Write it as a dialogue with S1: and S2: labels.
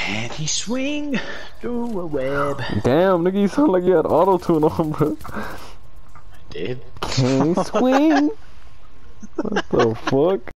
S1: Can he swing through a web?
S2: Damn, nigga, you sound like you had auto-tune on, bro.
S1: I did.
S2: Can he swing? What the fuck?